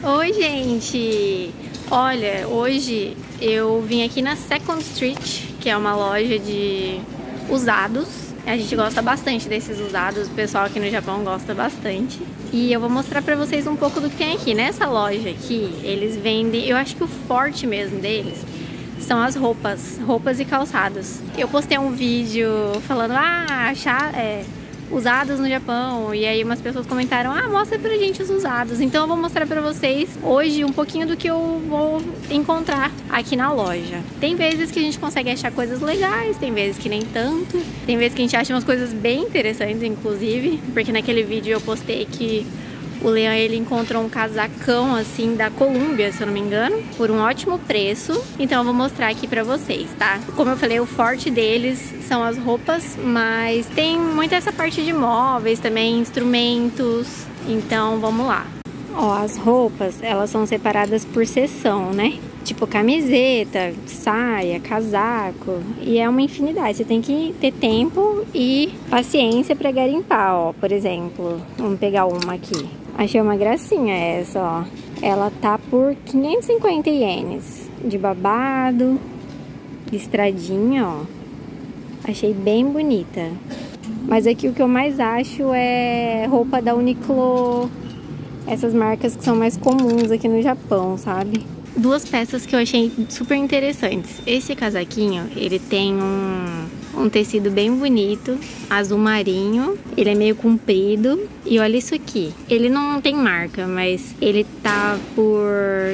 Oi, gente! Olha, hoje eu vim aqui na Second Street, que é uma loja de usados. A gente gosta bastante desses usados, o pessoal aqui no Japão gosta bastante. E eu vou mostrar pra vocês um pouco do que tem aqui. Nessa loja aqui, eles vendem, eu acho que o forte mesmo deles são as roupas e calçados. Eu postei um vídeo falando, usados no Japão, e aí umas pessoas comentaram, mostra pra gente os usados. Então eu vou mostrar pra vocês hoje um pouquinho do que eu vou encontrar aqui na loja. Tem vezes que a gente consegue achar coisas legais, tem vezes que nem tanto, tem vezes que a gente acha umas coisas bem interessantes, inclusive, porque naquele vídeo eu postei que o Leon, ele encontrou um casacão assim da Columbia, se eu não me engano, por um ótimo preço. Então eu vou mostrar aqui pra vocês, tá? Como eu falei, o forte deles são as roupas, mas tem muito essa parte de móveis também, instrumentos. Então vamos lá. Ó, as roupas, elas são separadas por seção, né? Tipo camiseta, saia, casaco, e é uma infinidade. Você tem que ter tempo e paciência pra garimpar, ó. Por exemplo, vamos pegar uma aqui. Achei uma gracinha essa, ó. Ela tá por 550 ienes. De babado, listradinha, ó. Achei bem bonita. Mas aqui o que eu mais acho é roupa da Uniqlo. Essas marcas que são mais comuns aqui no Japão, sabe? Duas peças que eu achei super interessantes. Esse casaquinho, ele tem um tecido bem bonito, azul marinho. Ele é meio comprido. E olha isso aqui. Ele não tem marca, mas ele tá por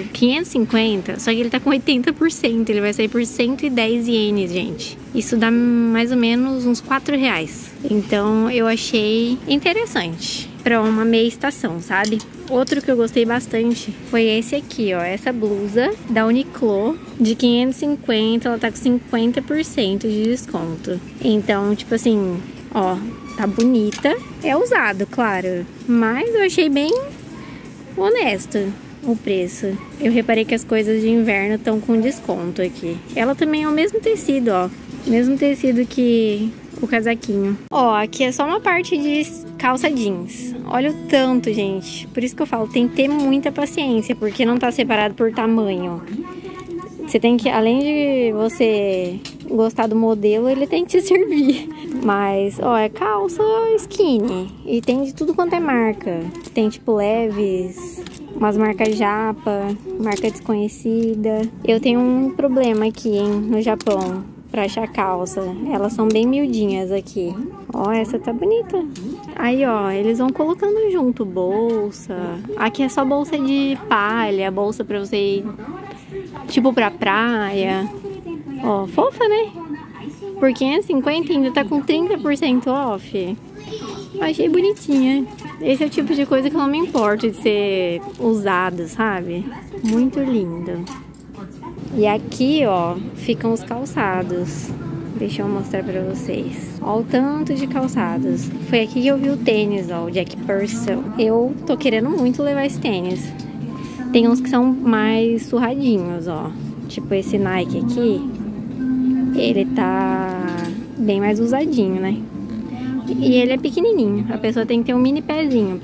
550, só que ele tá com 80%. Ele vai sair por 110 ienes, gente. Isso dá mais ou menos uns 4 reais. Então eu achei interessante pra uma meia estação, sabe? Outro que eu gostei bastante foi esse aqui, ó. Essa blusa da Uniqlo de 550, ela tá com 50% de desconto. Então, tipo assim, ó, tá bonita. É usado, claro, mas eu achei bem honesto o preço. Eu reparei que as coisas de inverno estão com desconto aqui. Ela também é o mesmo tecido, ó. Mesmo tecido que o casaquinho. Ó, aqui é só uma parte de calça jeans. Olha o tanto, gente. Por isso que eu falo, tem que ter muita paciência, porque não tá separado por tamanho. Você tem que, além de você gostar do modelo, ele tem que te servir. Mas, ó, é calça skinny. E tem de tudo quanto é marca. Tem tipo Levi's, umas marcas japa, marca desconhecida. Eu tenho um problema aqui, hein, no Japão, pra achar calça. Elas são bem miudinhas aqui. Ó, essa tá bonita. Aí, ó, eles vão colocando junto bolsa. Aqui é só bolsa de palha, bolsa pra você ir, tipo, pra praia. Ó, fofa, né? Por 550 ainda tá com 30% off. Achei bonitinha. Esse é o tipo de coisa que eu não me importo de ser usado, sabe? Muito lindo. E aqui, ó, ficam os calçados. Deixa eu mostrar pra vocês. Ó o tanto de calçados. Foi aqui que eu vi o tênis, ó, o Jack Purcell. Eu tô querendo muito levar esse tênis. Tem uns que são mais surradinhos, ó. Tipo esse Nike aqui. Ele tá bem mais usadinho, né? E ele é pequenininho. A pessoa tem que ter um mini pezinho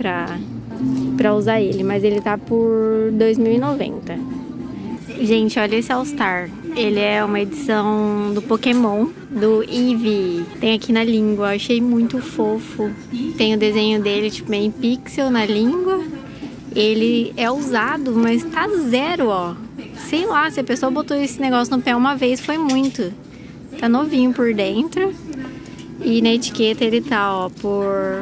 pra usar ele. Mas ele tá por 2.090. Gente, olha esse All Star. Ele é uma edição do Pokémon, do Eevee. Tem aqui na língua, achei muito fofo. Tem o desenho dele, tipo, meio em pixel na língua. Ele é usado, mas tá zero, ó. Sei lá, se a pessoa botou esse negócio no pé uma vez, foi muito. Tá novinho por dentro. E na etiqueta ele tá, ó, por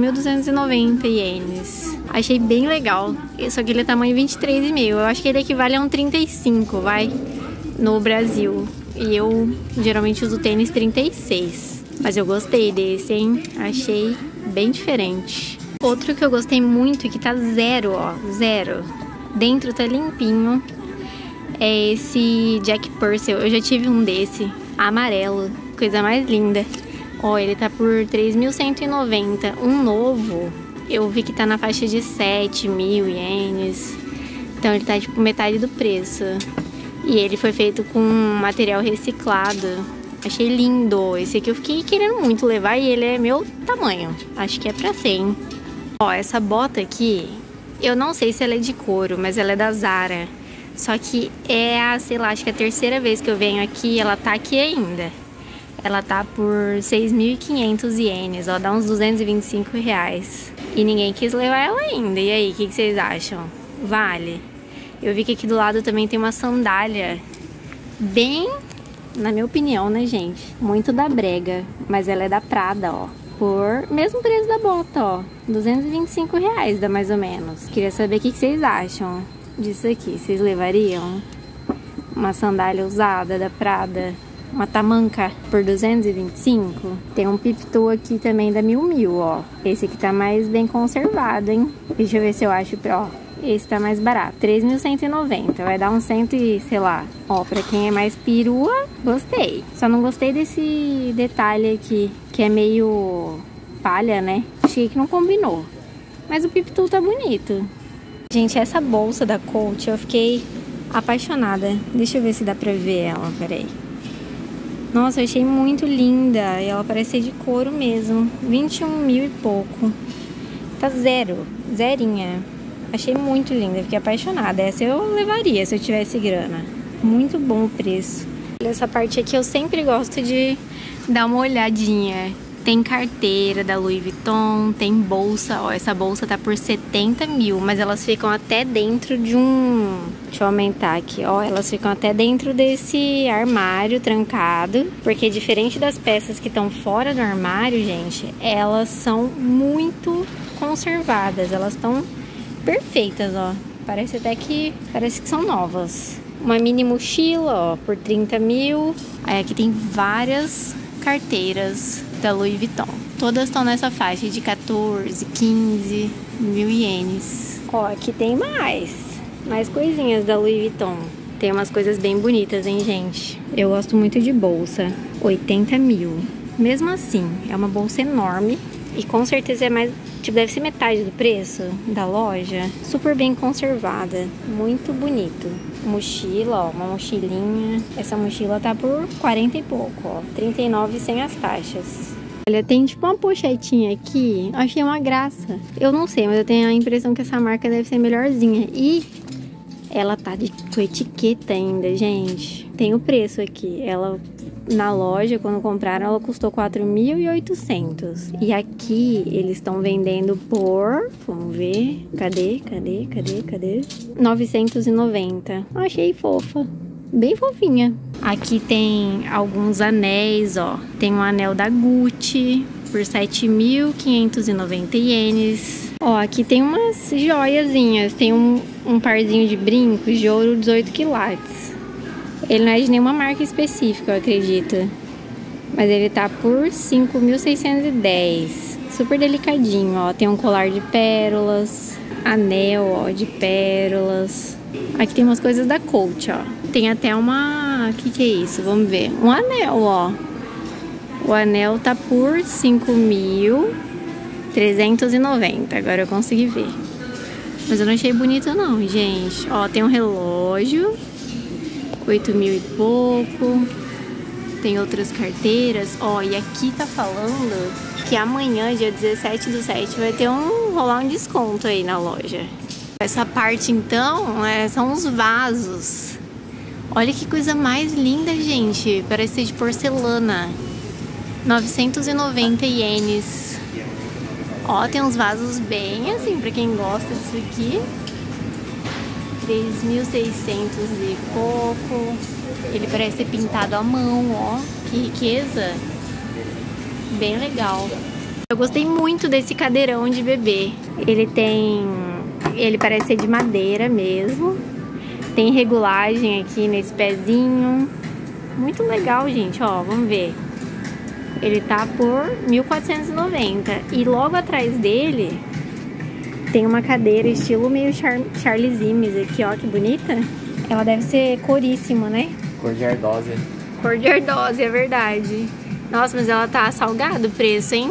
4.290 ienes. Achei bem legal. Só que ele é tamanho 23,5. Eu acho que ele equivale a um 35, vai, no Brasil. E eu geralmente uso tênis 36. Mas eu gostei desse, hein? Achei bem diferente. Outro que eu gostei muito e que tá zero, ó, zero. Dentro tá limpinho. É esse Jack Purcell. Eu já tive um desse, amarelo. Coisa mais linda. Ó, ele tá por 3.190. Um novo, eu vi que tá na faixa de 7.000 ienes. Então ele tá tipo metade do preço. E ele foi feito com material reciclado. Achei lindo. Esse aqui eu fiquei querendo muito levar e ele é meu tamanho. Acho que é pra ser, hein? Ó, essa bota aqui, Eu não sei se ela é de couro, mas ela é da Zara. Só que é a, sei lá, acho que é a terceira vez que eu venho aqui, ela tá aqui ainda. Ela tá por 6.500 ienes, ó, dá uns 225 reais. E ninguém quis levar ela ainda. E aí, o que vocês acham? Vale? Eu vi que aqui do lado também tem uma sandália bem, na minha opinião, né, gente? Muito da brega, mas ela é da Prada, ó. Por mesmo preço da bota, ó. 225 reais, dá mais ou menos. Queria saber o que vocês acham disso aqui. Vocês levariam uma sandália usada da Prada? Uma tamanca por 225. Tem um piptu aqui também da Miu Miu, ó. Esse aqui tá mais bem conservado, hein? Deixa eu ver se eu acho, ó. Esse tá mais barato, 3.190. Vai dar uns 100 e, sei lá. Ó, pra quem é mais perua, gostei. Só não gostei desse detalhe aqui, que é meio palha, né? Achei que não combinou. Mas o piptu tá bonito. Gente, essa bolsa da Coach, eu fiquei apaixonada. Deixa eu ver se dá pra ver ela, peraí. Nossa, eu achei muito linda. E ela parece ser de couro mesmo. 21 mil e pouco. Tá zerinha. Achei muito linda, fiquei apaixonada. Essa eu levaria se eu tivesse grana. Muito bom o preço. Essa parte aqui eu sempre gosto de dar uma olhadinha. Tem carteira da Louis Vuitton, tem bolsa. Ó, essa bolsa tá por 70 mil, mas elas ficam até dentro de um... Deixa eu aumentar aqui, ó. Elas ficam até dentro desse armário trancado. Porque diferente das peças que estão fora do armário, gente, elas são muito conservadas. Elas estão perfeitas, ó. Parece que são novas. Uma mini mochila, ó, por 30 mil. Aí aqui tem várias carteiras da Louis Vuitton. Todas estão nessa faixa de 14, 15 mil ienes. Ó, aqui tem mais coisinhas da Louis Vuitton. Tem umas coisas bem bonitas, hein, gente? Eu gosto muito de bolsa. 80 mil. Mesmo assim, é uma bolsa enorme. E com certeza é mais... Tipo, deve ser metade do preço da loja. Super bem conservada. Muito bonito. Mochila, ó. Uma mochilinha. Essa mochila tá por 40 e pouco, ó. 39 sem as taxas. Olha, tem tipo uma pochetinha aqui. Achei uma graça. Eu não sei, mas eu tenho a impressão que essa marca deve ser melhorzinha. E ela tá com etiqueta ainda, gente. Tem o preço aqui. Ela... Na loja, quando compraram, ela custou 4.800. E aqui, eles estão vendendo por... Vamos ver. Cadê? 990. Achei fofa. Bem fofinha. Aqui tem alguns anéis, ó. Tem um anel da Gucci por 7.590 ienes. Ó, aqui tem umas joiazinhas. Tem um parzinho de brincos de ouro 18 quilates. Ele não é de nenhuma marca específica, eu acredito. Mas ele tá por 5.610. Super delicadinho, ó. Tem um colar de pérolas. Anel, ó, de pérolas. Aqui tem umas coisas da Coach, ó. Tem até uma... O que é isso? Vamos ver. Um anel, ó. O anel tá por 5.390. Agora eu consegui ver. Mas eu não achei bonito não, gente. Ó, tem um relógio. 8 mil e pouco. Tem outras carteiras. Ó, e aqui tá falando que amanhã, dia 17/7, vai ter rolar um desconto aí na loja. Essa parte, então, são os vasos. Olha que coisa mais linda, gente. Parece ser de porcelana. 990 ienes. Ó, tem uns vasos bem assim, pra quem gosta disso aqui. 3.600 e pouco. Ele parece ser pintado à mão, ó. Que riqueza. Bem legal. Eu gostei muito desse cadeirão de bebê. Ele parece ser de madeira mesmo. Tem regulagem aqui nesse pezinho. Muito legal, gente, ó. Vamos ver. Ele tá por 1.490. E logo atrás dele... Tem uma cadeira estilo meio Charles Imes aqui, ó, que bonita. Ela deve ser coríssima, né? Cor de ardósia. Cor de ardósia, é verdade. Nossa, mas ela tá salgado o preço, hein?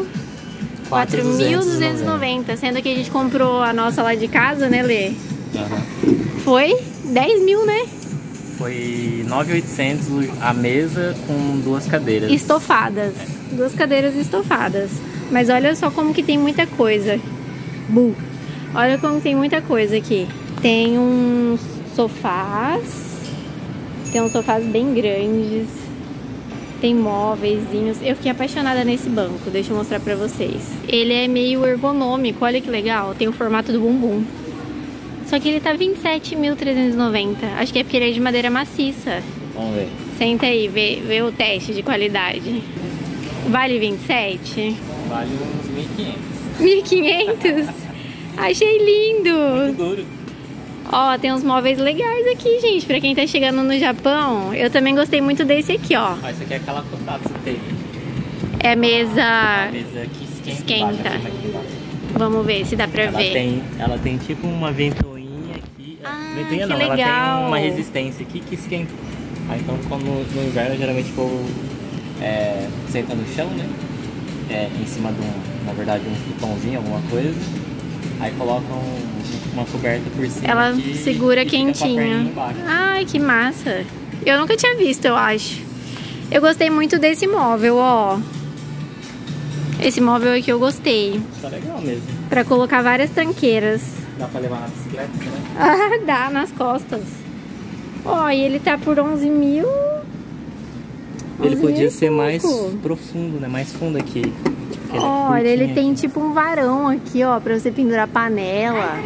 4.290, sendo que a gente comprou a nossa lá de casa, né, Lê? Foi 10 mil, né? Foi 9.800 a mesa com 2 cadeiras. Estofadas. 2 cadeiras estofadas. Mas olha só como que tem muita coisa. Olha como tem muita coisa aqui. Tem uns sofás. Tem uns sofás bem grandes. Tem móveizinhos. Eu fiquei apaixonada nesse banco. Deixa eu mostrar pra vocês. Ele é meio ergonômico. Olha que legal. Tem o formato do bumbum. Só que ele tá 27.390. Acho que é porque ele é de madeira maciça. Vamos ver. Senta aí, vê o teste de qualidade. Vale 27? Vale uns 1.500. 1.500? Achei lindo! Muito duro. Ó, tem uns móveis legais aqui, gente, pra quem tá chegando no Japão. Eu também gostei muito desse aqui, ó. Ah, esse aqui é aquela Kotatsu que teve. É a mesa... A mesa que esquenta. Vamos ver se dá pra ver. Ela tem tipo uma ventoinha aqui. Ventoinha que não, legal. ela tem uma resistência aqui que esquenta. Aí então, como no inverno, geralmente o povo senta no chão, né? Em cima de na verdade, um futonzinho, alguma coisa. Aí colocam uma coberta por cima. Ela aqui, segura e quentinha. Ai, que massa. Eu nunca tinha visto, eu acho. Eu gostei muito desse móvel, ó. Esse móvel aqui eu gostei. Tá legal mesmo. Pra colocar várias tranqueiras. Dá pra levar na bicicleta, né? Ah, dá, nas costas. Ó, e ele tá por 11 mil. Ele podia ser mais profundo, né? Mais fundo aqui. Olha, ele tem tipo um varão aqui, ó, pra você pendurar panela.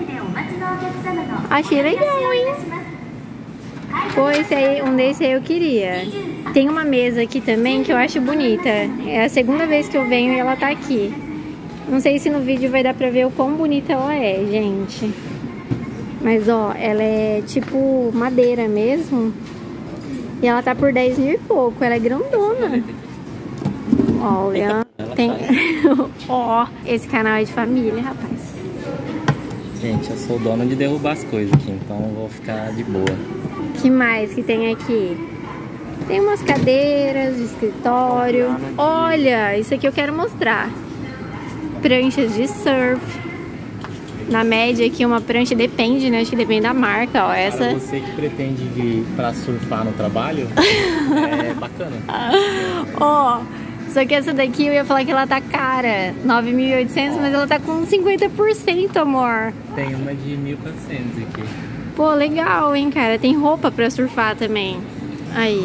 Achei legal, hein? Pô, um desse aí eu queria. Tem uma mesa aqui também que eu acho bonita. É a segunda vez que eu venho e ela tá aqui. Não sei se no vídeo vai dar pra ver o quão bonita ela é, gente. Mas, ó, ela é tipo madeira mesmo. E ela tá por 10 mil e pouco. Ela é grandona. Olha, tem... Ó, esse canal é de família, rapaz. Gente, eu sou o dono de derrubar as coisas aqui, então eu vou ficar de boa. Que mais que tem aqui? Tem umas cadeiras de escritório. Olha, isso aqui eu quero mostrar. Pranchas de surf. Na média aqui uma prancha depende, né? Acho que depende da marca, ó. Essa... Para você que pretende vir pra surfar no trabalho, é bacana. Ó, só que essa daqui eu ia falar que ela tá cara, 9.800, mas ela tá com 50%, amor. Tem uma de 1.400 aqui. Pô, legal, hein, cara. Tem roupa pra surfar também. Aí.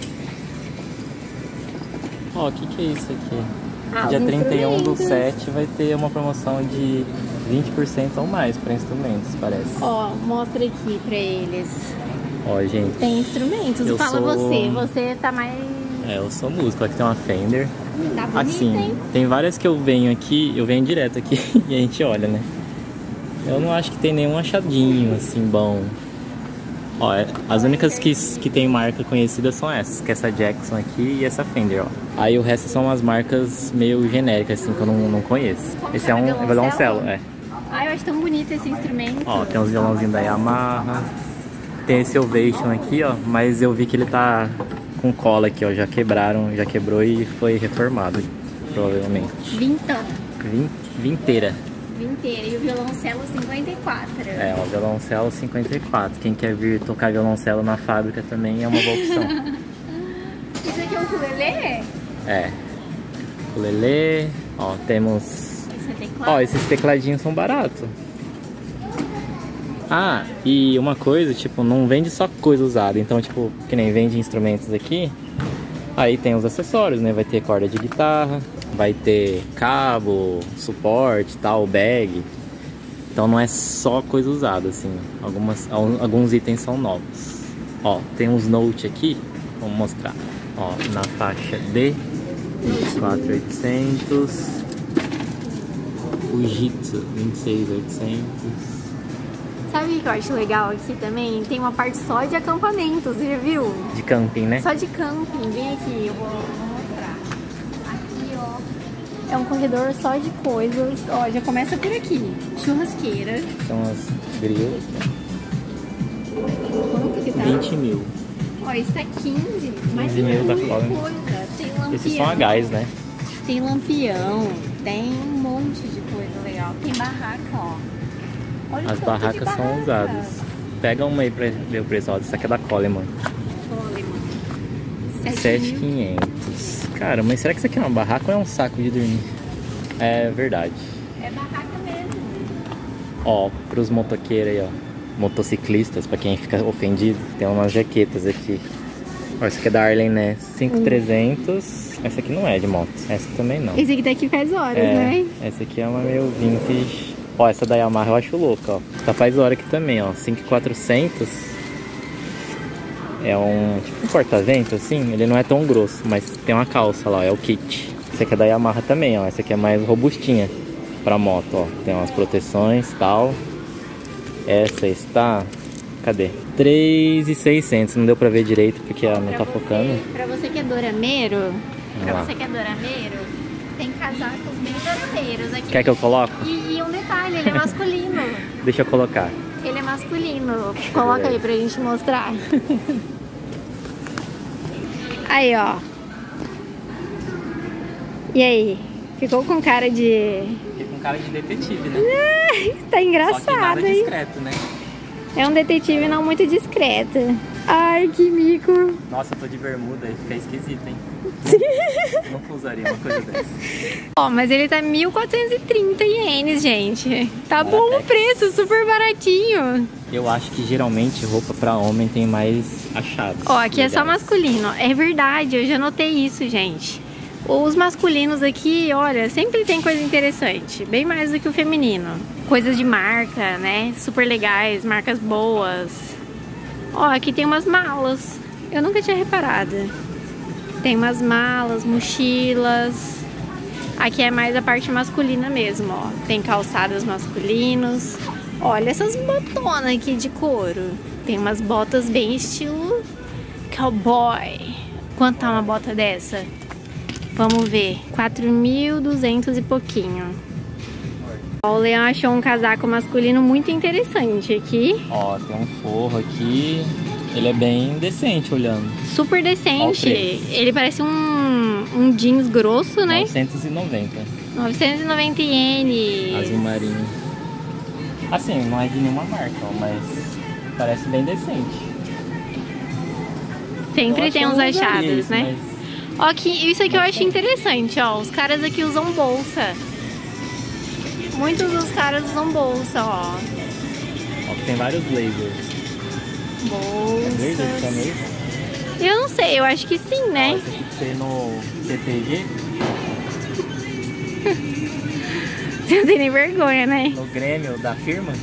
Ó, o que é isso aqui? Ah, dia 31/7 instrumentos. vai ter uma promoção de 20% ou mais para instrumentos, parece. Ó, mostra aqui pra eles. Ó, gente. Tem instrumentos. Eu Fala sou... você tá mais... eu sou músico. Aqui tem uma Fender. Tá bonita, assim, hein? tem várias que eu venho aqui, eu venho direto aqui e a gente olha, né? Eu não acho que tem nenhum achadinho, assim, bom. Ó, as únicas que tem marca conhecida são essas, que é essa Jackson aqui e essa Fender, ó. Aí o resto são umas marcas meio genéricas, assim, que eu não conheço. Esse é um violoncelo, Ai, eu acho tão bonito esse instrumento. Ó, tem uns violãozinhos da Yamaha. Tem esse Ovation aqui, ó, mas eu vi que ele tá com cola aqui, ó. Já quebrou e foi reformado, provavelmente. Vintão. Vinteira. Vinteira. E o violoncelo 54. Ó, violoncelo 54. Quem quer vir tocar violoncelo na fábrica também é uma boa opção. Isso aqui é um ukulele? Ukulele. Ó, temos... Ó, esses tecladinhos são baratos. Ah, e uma coisa, tipo, não vende só coisa usada. Então, tipo, que nem vende instrumentos aqui. Aí tem os acessórios, né? Vai ter corda de guitarra, vai ter cabo, suporte, tal, bag. Então não é só coisa usada, assim. Alguns itens são novos. Ó, tem uns Note aqui, vamos mostrar. Ó, na faixa de 24.800. Fujitsu 26.800. Sabe o que eu acho legal aqui também? Tem uma parte só de acampamentos, você já viu? De camping, né? Só de camping. Vem aqui, eu vou mostrar. Aqui, ó. É um corredor só de coisas. Ó, já começa por aqui. Churrasqueira. São as grill. Quanto que tá? 20 mil. Ó, isso tá 15. Mas 15 mil da muita cola. coisa. Tem lampião. Esses são a gás, né? Tem lampião. Tem um monte de coisa legal. Tem barraca, ó. Olha As barracas são usadas. Pega uma aí pra ver o preço. Ó, essa aqui é da Coleman. Coleman. 7.500. Cara, mas será que isso aqui é uma barraca ou é um saco de dormir? É verdade. É barraca mesmo. Ó, pros motoqueiros aí, ó. Motociclistas, pra quem fica ofendido, tem umas jaquetas aqui. Ó, essa aqui é da Arlen, né? 5.300. Essa aqui não é de moto. Essa também não. Esse aqui daqui faz horas, né? Essa aqui é uma meio vintage. Ó, essa da Yamaha eu acho louca, ó. Essa faz hora aqui também, ó. 5.400. É tipo um corta-vento, assim. Ele não é tão grosso, mas tem uma calça lá, é o kit. Essa aqui é da Yamaha também, ó. Essa aqui é mais robustinha pra moto, ó. Tem umas proteções e tal. Essa está... Cadê? 3.600. Não deu pra ver direito porque ela não tá focando. Pra você que é dorameiro, tem casacos bem dorameiros aqui. Quer que eu coloque? E um detalhe, ele é masculino. Deixa eu colocar. Ele é masculino. Coloca aí pra gente mostrar. Aí, ó. E aí? Ficou com cara de... Fiquei com cara de detetive, né? Tá engraçado, só que nada hein? discreto, né? É um detetive não muito discreto. Ai, que mico. Nossa, eu tô de bermuda aí, fica esquisito, hein? Nunca usaria uma coisa dessa. Ó, mas ele tá 1.430 ienes, gente. Tá bom o preço, super baratinho. Eu acho que geralmente roupa pra homem tem mais achados. Ó, aqui legais. é só masculino. É verdade, eu já notei isso, gente. Os masculinos aqui, olha, sempre tem coisa interessante. Bem mais do que o feminino. Coisas de marca, né? Super legais, marcas boas. Ó, aqui tem umas malas. Eu nunca tinha reparado. Tem umas malas, mochilas. Aqui é mais a parte masculina mesmo, ó. Tem calçados masculinos. Olha essas botonas aqui de couro. Tem umas botas bem estilo cowboy. Quanto tá uma bota dessa? Vamos ver. 4.200 e pouquinho. Ó, o Leão achou um casaco masculino muito interessante aqui. Ó, tem um forro aqui. Ele é bem decente olhando. Super decente. Ele parece um jeans grosso, né? 990. 990 ienes. Azul marinho. Assim, não é de nenhuma marca, ó, mas parece bem decente. Sempre tem uns achados, isso, né? Mas... Ó, isso aqui eu acho interessante, ó. Os caras aqui usam bolsa. Muitos dos caras usam bolsa, ó. Ó, tem vários blazers. Bolsas. É verde esse também? Eu não sei, eu acho que sim, né? Ó, esse aqui que ser no CTG. Você não tem nem vergonha, né? No Grêmio da firma.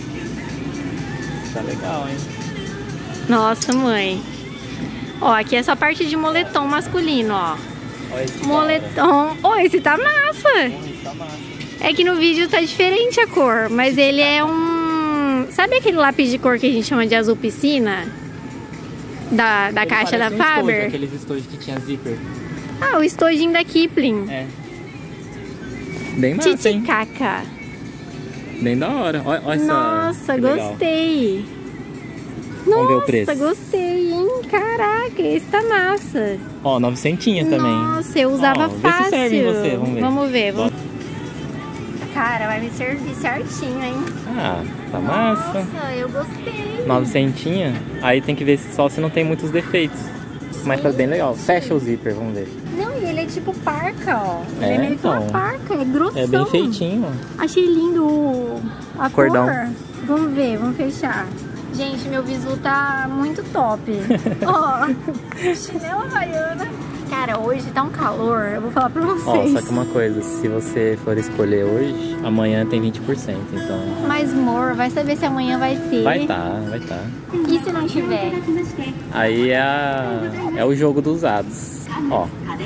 Tá legal, hein? Nossa, mãe. Ó, aqui é só parte de moletom masculino, ó. Ó, esse moletom. Ó, esse tá massa. esse tá massa. É que no vídeo tá diferente a cor, mas ele é um... Sabe aquele lápis de cor que a gente chama de azul piscina? Da caixa da Faber? Estojo, aqueles estojos que tinha zíper. Ah, o estojinho da Kipling. É. Bem massa, hein? Titicaca. Bem da hora. Olha essa. Nossa, gostei. Vamos ver o preço. Nossa, gostei, hein? Caraca, esse tá massa. Ó, 900 também. Nossa, eu usava fácil. Vê se serve em você, vamos ver. Cara, vai me servir certinho, hein? Ah, tá massa. Nossa, eu gostei. 900. Aí tem que ver só se não tem muitos defeitos. Mas tá bem legal. Fecha o zíper, vamos ver. Não, e ele é tipo parca, ó. Ele É, é meio então. que uma parca, é grossão. É bem feitinho. Achei lindo a Cordão. cor. Vamos ver, vamos fechar. Gente, meu visu tá muito top. Ó, chinela havaiana. Cara, hoje tá um calor, eu vou falar pra vocês. Ó, só que uma coisa, se você for escolher hoje, amanhã tem 20%, então... Mas, amor, vai saber se amanhã vai ter. Vai tá. E se não tiver? Aí é o jogo dos usados. Ó.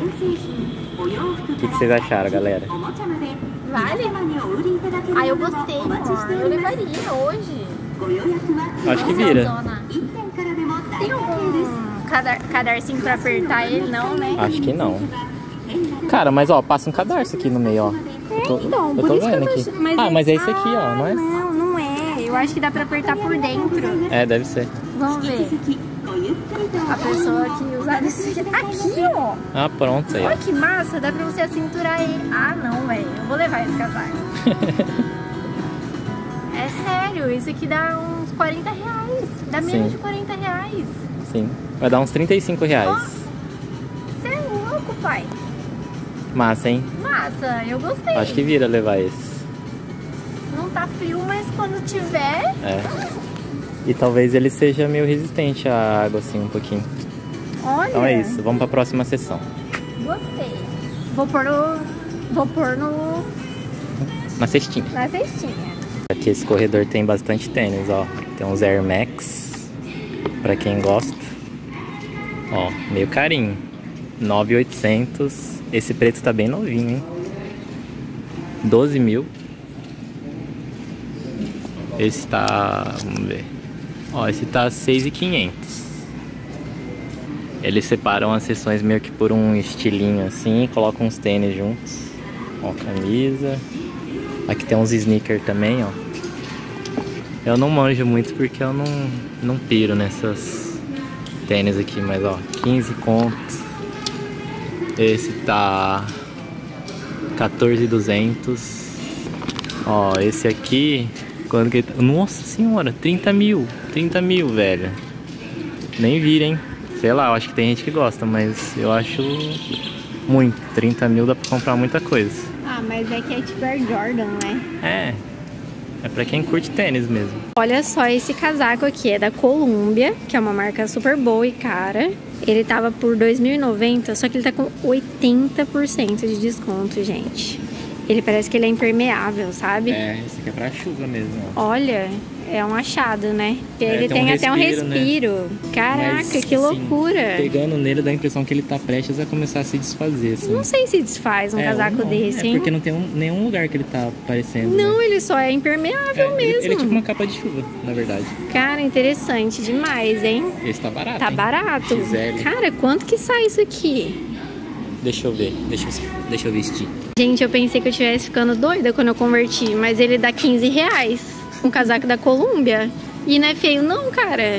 O que vocês acharam, galera? Vale? Ah, eu gostei, amor. Eu levaria hoje. Acho que vira. Tem algum cadarcinho pra apertar ele? Não, né? Acho que não. Cara, mas ó, passa um cadarço aqui no meio, ó. Então, eu tô vendo aqui. Mas é esse aqui, ó, não é? Não, não é. Eu acho que dá pra apertar por dentro. É, deve ser. Vamos ver. A pessoa que usar desse aqui, ó. Ah, pronto aí, ó. Olha que massa, dá pra você acinturar ele. Ah, não, velho. Eu vou levar esse casaco. É sério, isso aqui dá uns 40 reais. Dá menos de 40 reais. Sim, vai dar uns 35 reais. Você é louco, pai. Massa, hein? Massa, eu gostei. Acho que vira levar esse. Não tá frio, mas quando tiver... É. E talvez ele seja meio resistente à água, assim, um pouquinho. Olha. Então é isso, vamos pra próxima sessão. Gostei. Vou pôr Na cestinha. na cestinha. Aqui esse corredor tem bastante tênis, ó. Tem uns Air Max, pra quem gosta. Ó, meio carinho. 9.800. Esse preto tá bem novinho, hein? 12 mil. Esse tá... vamos ver. Ó, esse tá 6.500. Eles separam as seções meio que por um estilinho assim e colocam uns tênis juntos. Ó, camisa. Aqui tem uns sneakers também, ó. Eu não manjo muito porque eu não piro nessas tênis aqui, mas ó, 15 contos. Esse tá 14.200. Ó, esse aqui, quando que... nossa senhora, 30 mil, velho. Nem vira, hein? Sei lá, eu acho que tem gente que gosta, mas eu acho muito. 30 mil dá pra comprar muita coisa. Ah, mas é que é tipo Air Jordan, né? É pra quem curte tênis mesmo. Olha só esse casaco aqui, é da Columbia, que é uma marca super boa e cara. Ele tava por R$2.090, só que ele tá com 80% de desconto, gente. Ele parece que ele é impermeável, sabe? É, esse aqui é pra chuva mesmo, ó. Olha, é um achado, né? Ele tem tem um até um respiro. né? Caraca, Mas, que assim, loucura. Pegando nele dá a impressão que ele tá prestes a começar a se desfazer, assim. Não sei se desfaz um casaco ou não. desse, hein? Porque não tem nenhum lugar que ele tá aparecendo. Não, né? ele só é impermeável mesmo. Ele é tipo uma capa de chuva, na verdade. Cara, interessante demais, hein? Esse tá barato, Tá hein? barato. XL. Cara, quanto que sai isso aqui? Deixa eu ver, deixa eu vestir. Gente, eu pensei que eu estivesse ficando doida quando eu converti, mas ele dá R$15. Um casaco da Columbia. E não é feio não, cara.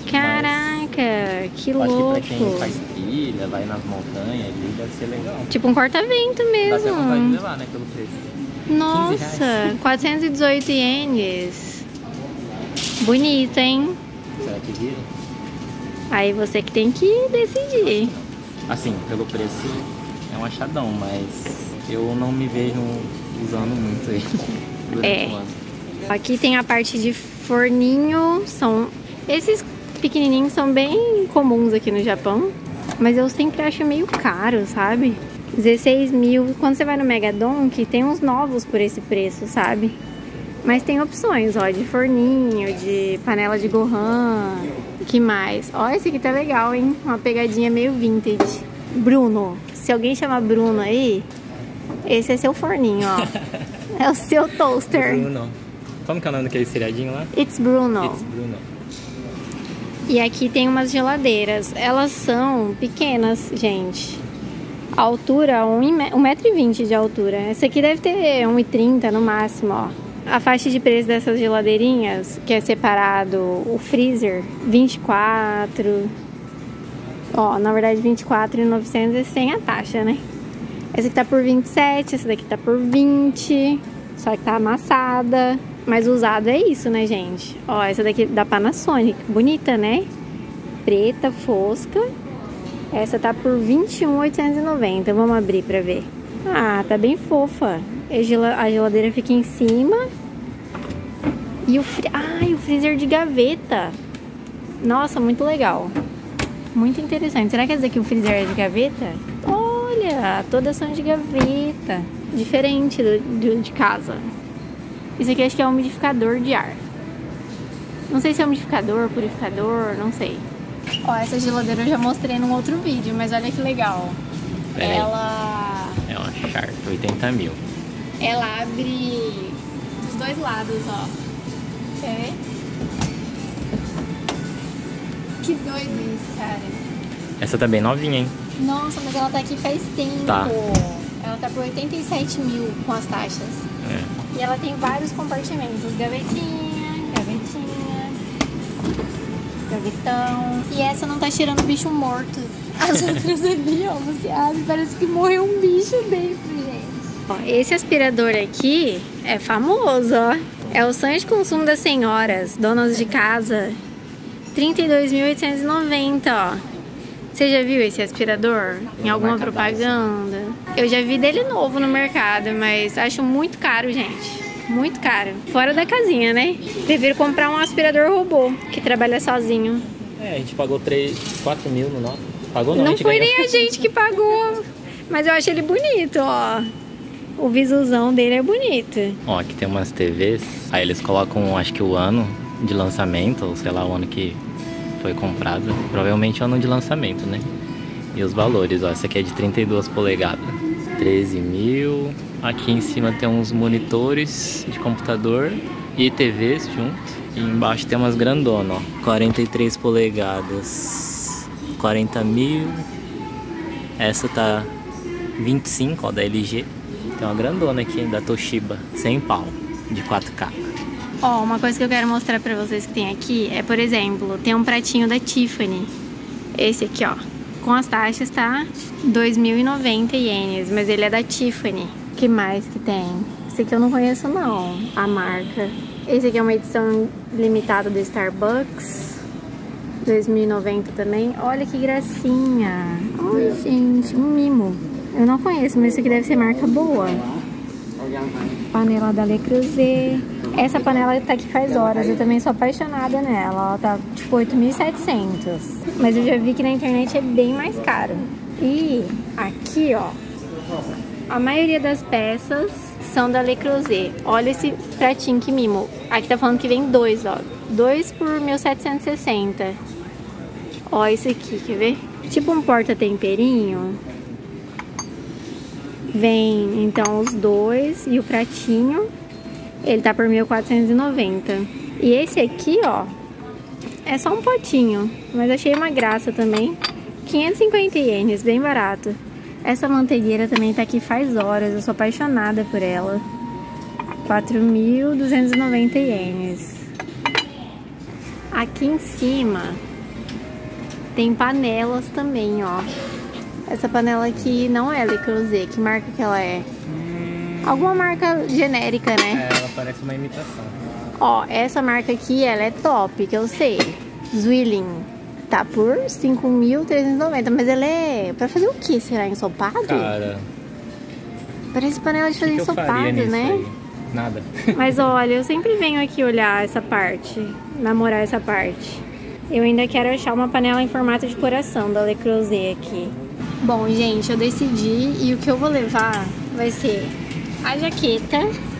Caraca, que Eu louco. acho que pra quem faz trilha, vai nas montanhas ali, deve ser legal. Tipo um corta-vento Dá até vontade de mesmo. levar, né, pelo preço. Nossa, 418 ienes. Bonito, hein? Será que vira? Aí você que tem que decidir. Assim, pelo preço é um achadão, mas eu não me vejo usando muito aí. É. Aqui tem a parte de forninho. Esses pequenininhos são bem comuns aqui no Japão, mas eu sempre acho meio caro, sabe? 16 mil. Quando você vai no Megadonk, tem uns novos por esse preço, sabe? Mas tem opções, ó, de forninho, de panela de Gohan. O que mais? Ó, esse aqui tá legal, hein? Uma pegadinha meio vintage. Bruno. Se alguém chamar Bruno aí, esse é seu forninho, ó. É o seu toaster. Bruno. Como que é o nome daquele seriadinho lá? It's Bruno. It's Bruno. E aqui tem umas geladeiras. Elas são pequenas, gente. A altura, 1,20 m de altura. Essa aqui deve ter 1,30 m no máximo, ó. A faixa de preço dessas geladeirinhas, que é separado o freezer, 24. Ó, na verdade 24.900 sem a taxa, né? Essa aqui tá por 27, essa daqui tá por 20. Só que tá amassada. Mas usado é isso, né, gente? Ó, essa daqui da Panasonic, bonita, né? Preta, fosca. Essa tá por 21.890. Vamos abrir pra ver. Ah, tá bem fofa. A geladeira fica em cima. E o freezer de gaveta. Nossa, muito legal. Muito interessante. Será que esse daqui o freezer é de gaveta? Olha, todas são de gaveta. Diferente de casa. Isso aqui acho que é um umidificador de ar. Não sei se é umidificador, purificador, não sei. Ó, essa geladeira eu já mostrei num outro vídeo, mas olha que legal. Ela... é uma Sharp, 80 mil. Ela abre dos dois lados, ó. Quer ver? Que doido isso, cara. Essa tá bem novinha, hein? Nossa, mas ela tá aqui faz tempo. Tá. Ela tá por 87 mil com as taxas. É. E ela tem vários compartimentos. Gavetinha, gavetão. E essa não tá cheirando bicho morto. As outras ali, ó, você abre, parece que morreu um bicho dentro, gente. Ó, esse aspirador aqui é famoso, ó. É o sonho de consumo das senhoras, donas de casa. 32.890, ó. Você já viu esse aspirador em alguma propaganda? Eu já vi dele novo no mercado, mas acho muito caro, gente. muito caro. Fora da casinha, né? Prefiro comprar um aspirador robô, que trabalha sozinho. É, a gente pagou 4 mil no nosso. Pagou não, Não foi nem a gente que pagou. Mas eu acho ele bonito, ó. O visualzão dele é bonito. Ó, aqui tem umas TVs. Aí eles colocam, acho que o ano de lançamento, ou sei lá, o ano que foi comprado. Provavelmente o ano de lançamento, né? E os valores, ó. Essa aqui é de 32 polegadas. 13 mil. Aqui em cima tem uns monitores de computador e TVs juntos. E embaixo tem umas grandonas, ó. 43 polegadas. 40 mil. Essa tá 25, ó, da LG. Tem uma grandona aqui da Toshiba, 100 pau, de 4K. Ó, uma coisa que eu quero mostrar pra vocês que tem aqui é, por exemplo, tem um pratinho da Tiffany. Esse aqui, ó. Com as taxas tá 2.090 ienes, mas ele é da Tiffany. O que mais que tem? Esse aqui eu não conheço não, a marca. Esse aqui é uma edição limitada do Starbucks. 2.090 também. Olha que gracinha. Ai, gente, um mimo. Eu não conheço, mas isso aqui deve ser marca boa. Panela da Le Creuset. Essa panela tá aqui faz horas. Eu também sou apaixonada nela. Ela tá tipo 8.700. Mas eu já vi que na internet é bem mais caro. E aqui, ó, a maioria das peças são da Le Creuset. Olha esse pratinho que mimo. Aqui tá falando que vem 2, ó. 2 por 1.760. Ó, esse aqui, quer ver? Tipo um porta-temperinho. Vem, então, os 2 e o pratinho. Ele tá por 1.490. E esse aqui, ó, é só um potinho. Mas achei uma graça também. 550 ienes, bem barato. Essa manteigueira também tá aqui faz horas. Eu sou apaixonada por ela. 4.290 ienes. Aqui em cima tem panelas também, ó. Essa panela aqui não é Le Creuset. Que marca que ela é? Alguma marca genérica, né? É, ela parece uma imitação. Ó, essa marca aqui, ela é top, que eu sei. Zwilling. Tá por 5.390. Mas ela é... pra fazer o que? Será ensopado? Cara... Parece panela de fazer ensopado, né? Aí? Nada. Mas olha, eu sempre venho aqui olhar essa parte. Namorar essa parte. Eu ainda quero achar uma panela em formato de coração da Le Creuset aqui. Bom, gente, eu decidi e o que eu vou levar vai ser a jaqueta.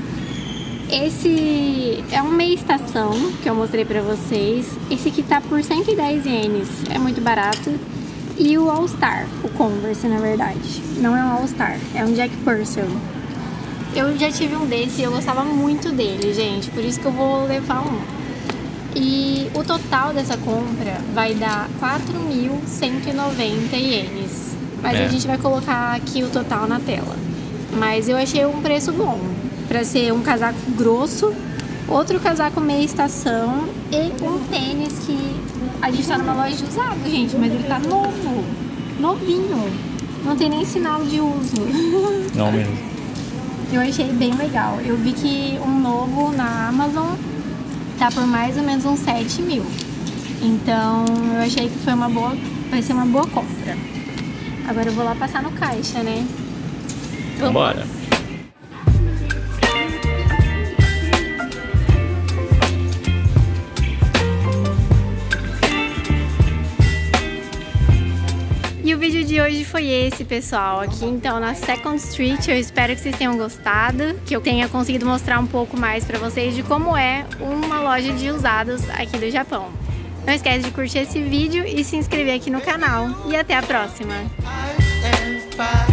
Esse é um meia estação que eu mostrei pra vocês. Esse aqui tá por 110 ienes, é muito barato. E o All Star, o Converse na verdade. Não é um All Star, é um Jack Purcell. Eu já tive um desse e eu gostava muito dele, gente. Por isso que eu vou levar um. E o total dessa compra vai dar 4.190 ienes. Mas a gente vai colocar aqui o total na tela. Mas eu achei um preço bom. Pra ser um casaco grosso, outro casaco meia estação e um tênis que a gente tá numa loja de usado, gente. Mas ele tá novo. Novinho. Não tem nem sinal de uso. Não mesmo. Eu achei bem legal. Eu vi que um novo na Amazon tá por mais ou menos uns 7 mil. Então eu achei que foi vai ser uma boa compra. Agora eu vou lá passar no caixa, né? Vambora! E o vídeo de hoje foi esse, pessoal, aqui então na Second Street. Eu espero que vocês tenham gostado, que eu tenha conseguido mostrar um pouco mais pra vocês de como é uma loja de usados aqui do Japão. Não esquece de curtir esse vídeo e se inscrever aqui no canal. E até a próxima!